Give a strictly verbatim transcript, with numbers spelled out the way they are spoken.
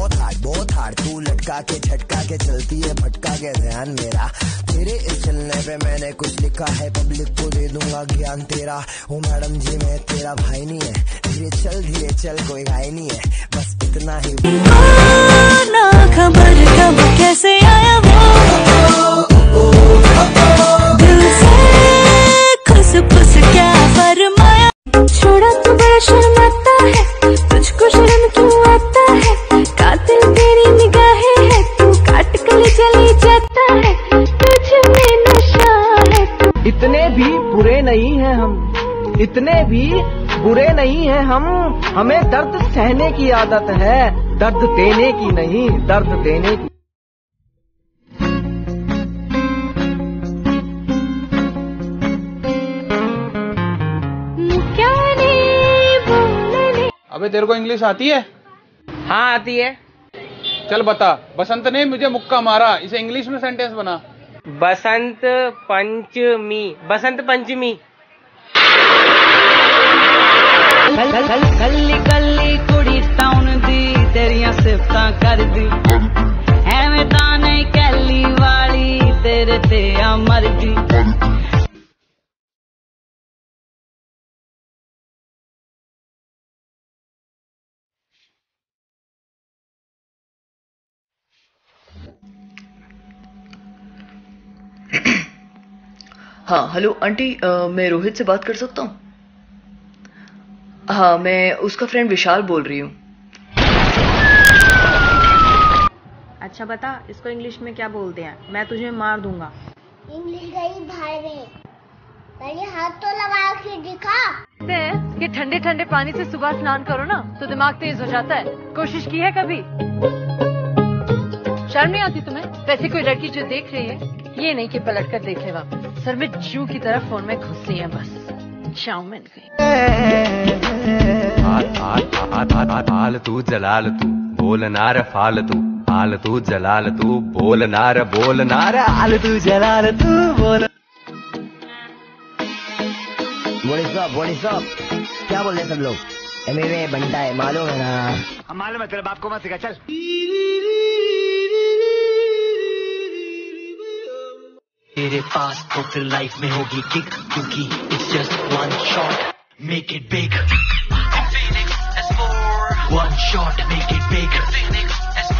बहुत हार्ड बहुत हार्ड तू लटका के झटका के चलती है भटका के ध्यान मेरा तेरे इस चलने पे मैंने कुछ लिखा है पब्लिक को दे दूंगा ज्ञान तेरा। ओ मैडम जी मैं तेरा भाई नहीं है धीरे चल धीरे चल कोई घाई नहीं है बस इतना ही। ना खबर कब कैसे आया वो दिल से खुश खुश क्या फरमाया। छोड़ा तो बड़ा शर्माता है तुझको शर्म क्यों आता है कातिल तेरी निगाहें है तू काट कर चली जाता है तुझ में नशा है। इतने भी बुरे नहीं हैं हम इतने भी बुरे नहीं हैं हम हमें दर्द सहने की आदत है दर्द देने की नहीं दर्द देने की। अबे तेरे को इंग्लिश आती है? हाँ आती है। चल बता। बसंत ने मुझे मुक्का मारा इसे इंग्लिश में सेंटेंस बना। बसंत पंचमी बसंत पंचमी। कल्ली कल्ली कुड़ी टाउन दी तेरिया सिफतां कर दी एवें तां नहीं कैली वाली तेरे ते आ मरदी। हाँ हेलो आंटी, मैं रोहित से बात कर सकता हूँ? हाँ मैं उसका फ्रेंड विशाल बोल रही हूँ। अच्छा बता इसको इंग्लिश में क्या बोलते हैं मैं तुझे मार दूंगा। इंग्लिश गई भाई पहले हाथ तो लगा के दिखा। कि ठंडे ठंडे पानी से सुबह स्नान करो ना तो दिमाग तेज हो जाता है। कोशिश की है कभी? शर्म नहीं आती तुम्हें? वैसे कोई लड़की जो देख रही है ये नहीं कि पलट कर देखे वापस सर में जू की तरफ फोन में घुसी है बस चाउमिन गई। हाल तू जलाल तू बोल नार फाल तू हाल तू जलाल तू बोल नार बोल नार हाल तू जलाल तू बोल। बोली साहब बोली साहब क्या बोल रहे सब लोग? एम ए बनता है मालूम है ना? मालूम है तेरे बाप को मत सिखा चल। तेरे पास तो फिर लाइफ में होगी किक क्योंकि it's just one shot make it big one shot make it big